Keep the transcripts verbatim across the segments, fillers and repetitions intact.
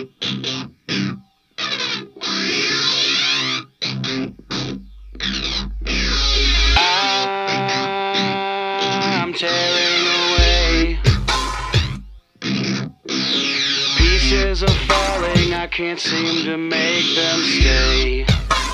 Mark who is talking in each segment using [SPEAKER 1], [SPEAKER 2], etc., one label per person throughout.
[SPEAKER 1] I'm tearing away. Pieces are falling, I can't seem to make them stay.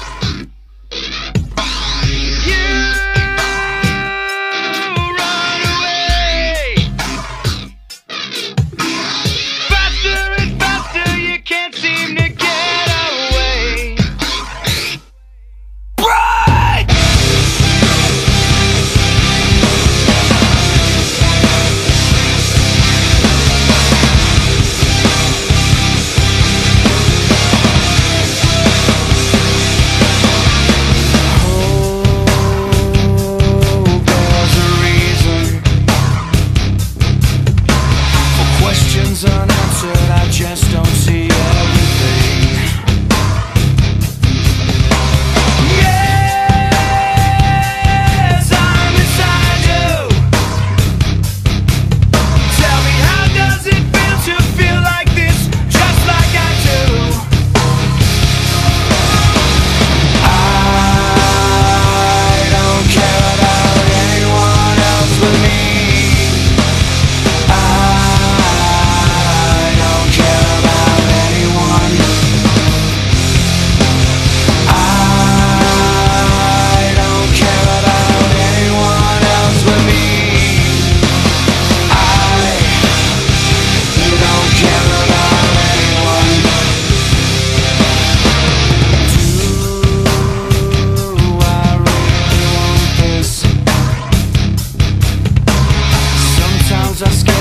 [SPEAKER 1] Unanswered, I just don't see everything. Yes, I'm inside you. Tell me, how does it feel to feel like this, just like I do? I don't care about anyone else but me. I scared